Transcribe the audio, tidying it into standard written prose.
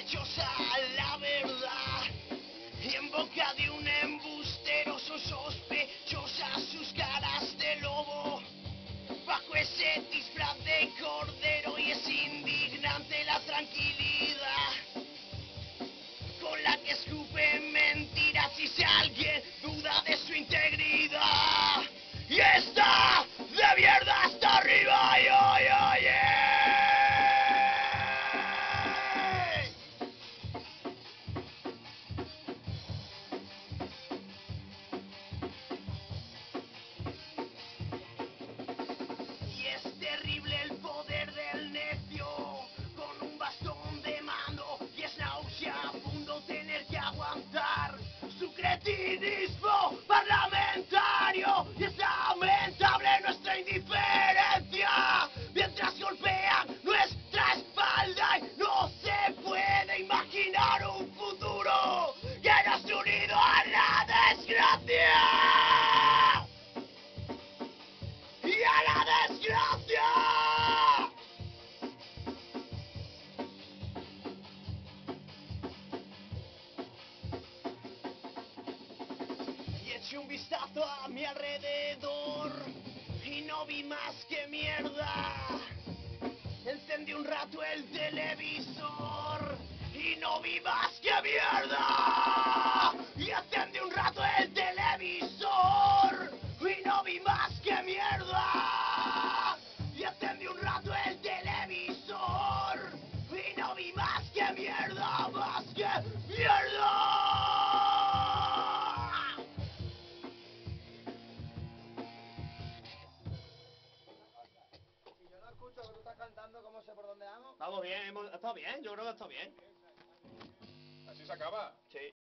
sospechosa la verdad, y en boca de un embustero son sospechosas sus caras de lobo, bajo ese disfraz de cordero, y es indignante la tranquilidad con la que escupen mentiras y si alguien duda de su integridad. Y está de mierda hasta arriba, Y es terrible el poder del necio con un bastón de mando, y es nauseabundo tener que aguantar su cretinismo parlamentario, y es lamentable nuestra indiferencia mientras golpean nuestra espalda, y no se puede imaginar un futuro que nos ha unido a la desgracia y a la desgracia. Y eché un vistazo a mi alrededor y no vi más que mierda. Encendí un rato el televisor y no vi más que mierda. Y encendí un rato el televisor y no vi más que mierda. Y encendí un rato el televisor y no vi más que mierda, más que mierda. Y yo no escucho que tú estás cantando, ¿cómo sé por dónde vamos? Vamos bien, está bien, yo creo que está bien. Así se acaba.